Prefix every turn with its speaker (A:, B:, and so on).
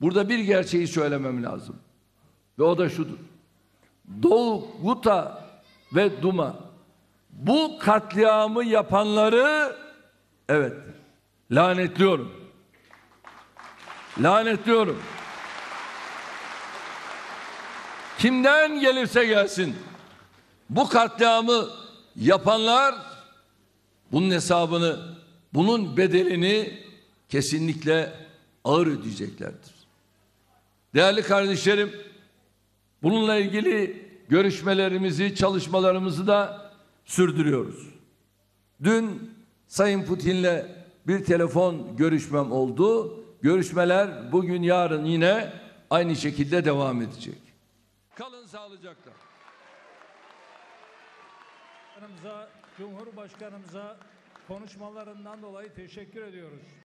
A: burada bir gerçeği söylemem lazım. Ve o da şudur. Doğu, Guta ve Duma bu katliamı yapanları evet lanetliyorum. Lanetliyorum. Kimden gelirse gelsin bu katliamı yapanlar bunun hesabını, bunun bedelini kesinlikle ağır ödeyeceklerdir. Değerli kardeşlerim, bununla ilgili görüşmelerimizi, çalışmalarımızı da sürdürüyoruz. Dün Sayın Putin'le bir telefon görüşmem oldu. Görüşmeler bugün, yarın yine aynı şekilde devam edecek. Kalın sağlıcakla.
B: Cumhurbaşkanımıza konuşmalarından dolayı teşekkür ediyoruz.